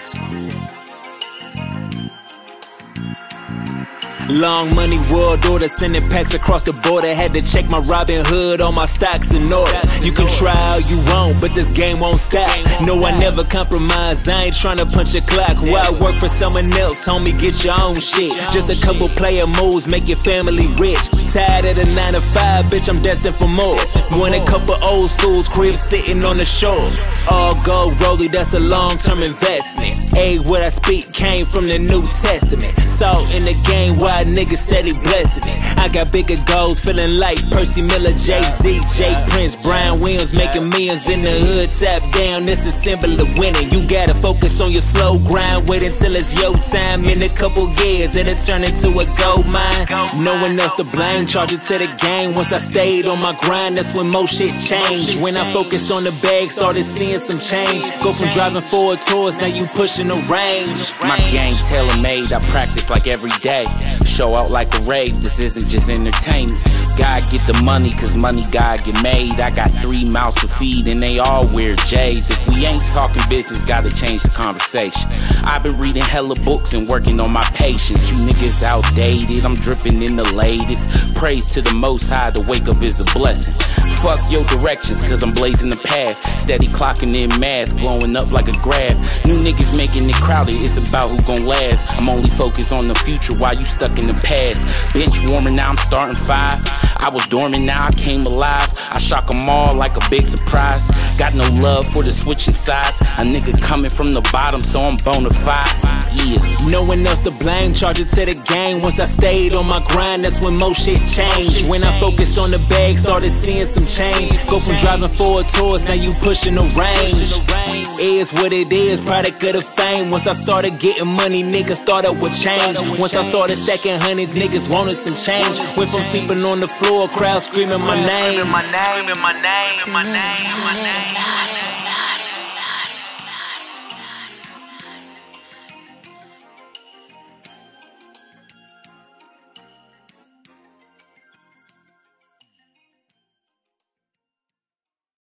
Long money world order, sending packs across the border. Had to check my Robin Hood, all my stocks in order. You can try all you want, but this game won't stop. No, I never compromise, I ain't tryna punch a clock. Why work for someone else, homie, get your own shit. Just a couple player moves, make your family rich. Tired of the 9 to 5, bitch, I'm destined for more. Won a couple old schools, cribs sitting on the shore. All gold rollie, that's a long-term investment. Hey, what I speak came from the New Testament. Salt in the game, why niggas steady blessing it. I got bigger goals, feeling like Percy Miller, Jay-Z, Jay Prince, Brian Williams, making millions in the hood. Tap down, this is symbol of winning. You gotta focus on your slow grind, wait until it's your time. In a couple years, it'll turn into a gold mine. No one else to blame, charge it to the game. Once I stayed on my grind, that's when most shit changed. When I focused on the bag, started seeing some change. Go from driving Ford Taurus, now you pushing the range. My game tailor-made, I practice like every day. Show out like a rave, this isn't just entertainment. God get the money, cause money God get made. I got 3 mouths to feed and they all wear J's. If we ain't talking business, gotta change the conversation. I've been reading hella books and working on my patience. You niggas outdated, I'm dripping in the latest. Praise to the Most High, to wake up is a blessing. Fuck your directions, cause I'm blazing the path. Steady clocking in math, blowing up like a graph. New niggas making it crowded, it's about who gon' last. I'm only focused on the future while you stuck in the past. Bench warming, now I'm starting 5. I was dormant, now I came alive. I shock them all like a big surprise. Got no love for the switching sides. A nigga coming from the bottom, so I'm bona fide. Yeah. No one else to blame, charge it to the game. Once I stayed on my grind, that's when most shit changed. When I focused on the bag, started seeing some change. Go from driving Ford Taurus, now you pushing the range. Is what it is, product of the fame. Once I started getting money, niggas started with change. Once I started stacking hundreds, niggas wanted some change. Went from sleeping on the floor, crowd screaming my name. My name.